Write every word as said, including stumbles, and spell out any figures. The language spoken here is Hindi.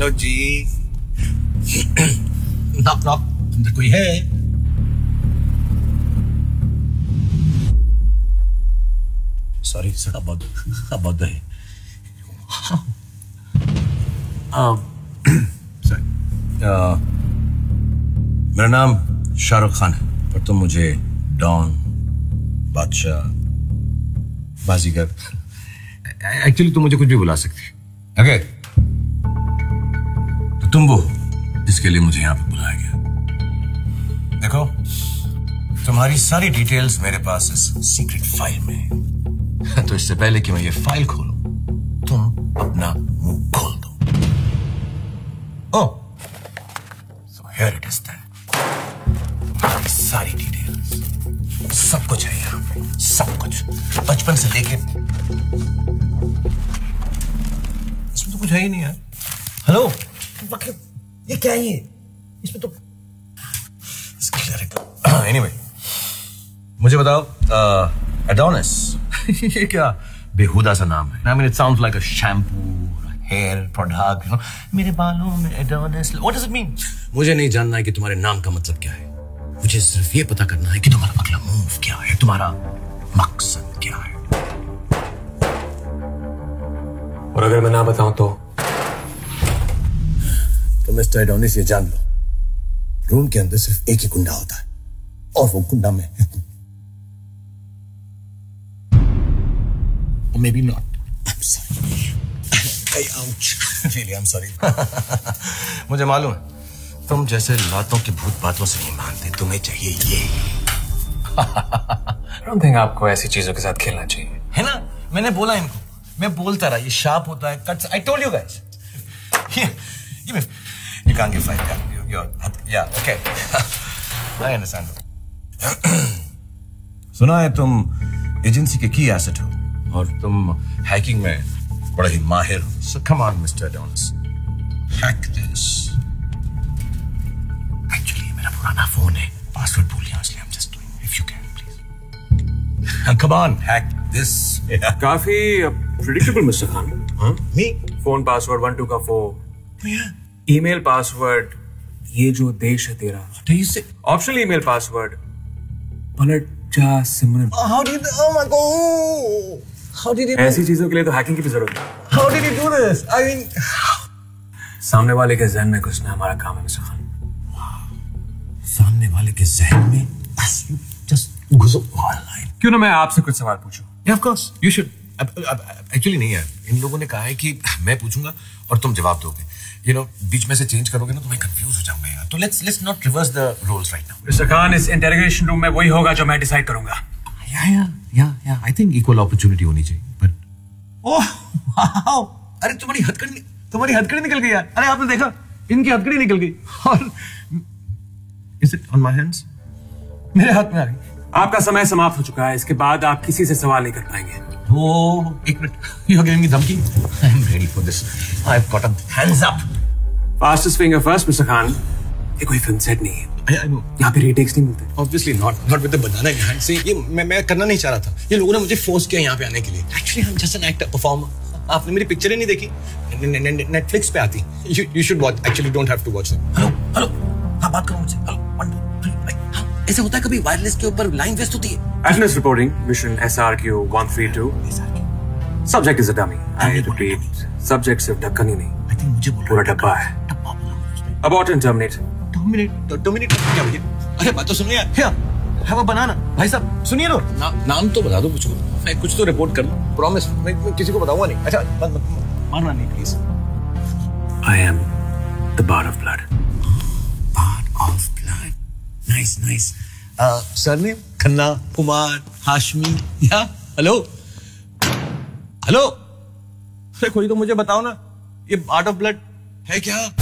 हेलो जी। नॉक नॉक, अंदर कोई है? Sorry sir, about about the sorry. मेरा नाम शाहरुख खान है, पर तुम मुझे डॉन, बादशाह, बाजीगर, एक्चुअली तुम मुझे कुछ भी बुला सकती है। ओके, तो तुम वो जिसके लिए मुझे यहां पे बुलाया गया। देखो, तुम्हारी सारी डिटेल्स मेरे पास इस सीक्रेट फाइल में है। तो इससे पहले कि मैं ये फाइल खोलूं, तुम अपना मुंह खोल दो। Oh, so here it is then. तुम्हारी सारी डिटेल्स, सब कुछ है यहाँ पे, सब कुछ, बचपन से लेके। इसमें तो कुछ है ही नहीं यार। हेलो, ये क्या है ये? इसमें तो एनीवे anyway, मुझे बताओ, एडोनिस ये क्या बेहुदा सा नाम है? I mean, it sounds like a shampoo, hair product, you know? मेरे बालों में Adonis, what does it mean? मुझे नहीं जानना है कि तुम्हारे नाम का मतलब क्या है। मुझे सिर्फ ये पता करना है कि तुम्हारा अगला मूव क्या है, तुम्हारा मकसद क्या है। और अगर मैं ना बताऊं तो? तो मिस्टर एडोनिस, ये जान लो, रूम के अंदर सिर्फ एक ही गुंडा होता है, और वो गुंडा मैं हूं। Maybe not. I'm sorry. Hey, ouch. Really, I'm sorry. मुझे मालूम है, तुम जैसे लातों की भूत बातों से नहीं मानते, तुम्हें चाहिए ये। I don't think आपको ऐसी चीजों के साथ खेलना चाहिए। है ना? मैंने बोला इनको, मैं बोलता रहा, ये शार्प होता है, cuts. I told you guys. Here, give me. You can't give five. You, you're, yeah, okay. I understand. सुना है तुम एजेंसी के की एसेट हो, और तुम हैकिंग में बड़ा ही माहिर हो। So come on, Mister Adonis, hack this. Actually, मेरा पुराना फोन है, पासवर्ड भूल गया, इसलिए I'm just doing. If you can, please. Come on, hack this. Yeah. काफी प्रेडिक्टेबल मिस्टर खान। हाँ? Me? Phone password one two का फोर, Yeah. ईमेल पासवर्ड ये जो देश है तेरा, से ऑप्शनल ईमेल पासवर्ड पलट जा सिमरन। How did? Oh my God! How did you? ऐसी चीजों के लिए तो हैकिंग की भी जरूरत है। How did you do this? I mean, सामने वाले के जहन में घुसना हमारा काम है मिस्टर खान। सामने वाले के जहन में बस just घुसो ऑनलाइन। क्यों ना मैं आपसे कुछ सवाल पूछूं? Yeah, of course, you should. Actually नहीं है, इन लोगों ने कहा है कि मैं पूछूंगा और तुम जवाब दोगे। यू नो, बीच में से चेंज करोगे ना तो मैं कंफ्यूज हो जाऊंगा यार। तो let's let's not reverse the roles right now. Mister Khan, इस इंटरोगेशन रूम में वही होगा जो मैं डिसाइड करूंगा। या या या या आई थिंक इक्वल अपॉर्चुनिटी होनी चाहिए, बट ओह वाओ, अरे तुम्हारी हथकड़ी तुम्हारी हथकड़ी निकल गई यार। अरे आपने देखा, इनकी हथकड़ी निकल गई। और is it on my hands? मेरे हाथ में आ गई। आपका समय समाप्त हो चुका है, इसके बाद आप किसी से सवाल नहीं कर पाएंगे। Oh, एक minute, you are giving me धमकी? I am ready for this. I've got a hands up. Fastest finger first, mister Khan. ये कोई फिल्म सेट नहीं है। I, I know. यहाँ पे रीटेक्स नहीं मिलते। Obviously not, not with the banana in hand. See, ये मैं मैं करना नहीं चाह रहा था। ये लोगों ने मुझे फोर्स किया यहाँ पे आने के लिए। Actually, I'm just an actor, performer. आपने मेरी पिक्चरें नहीं देखी? नेटफ्लिक्स पे आती। You you should watch. Actually, don't have to watch them. Hello hello, हाँ बात करो मुझसे। Hello, one two three. हाँ, ऐसे होता है कभी वायरलेस के ऊपर लाइन वेस्ट होती है। Attendance reporting, mission S R Q one three two. Subject is a dummy. I repeat, subject सिर्फ ढक्कन ही नहीं, I think मुझे बोल पूरा डब्बा है। डब्बा बोला उसने। Abort and terminate. Dominate, dominate क्या भैया? अरे बात तो सुनो यार। क्या? Have a banana, भाई साहब सुनिए ना। ना, नाम तो बता दो मुझको, मैं कुछ तो रिपोर्ट कर लूँ। प्रॉमिस, मैं, मैं किसी को बताऊंगा नहीं। अच्छा, मत मत मारना नहीं please. I am the bard of blood. Bard of blood. Nice, nice. Surname Khanna, Kumar, Hashmi, या हेलो हेलो। अरे कोई तो मुझे बताओ ना, ये आर्ट ऑफ ब्लड है क्या?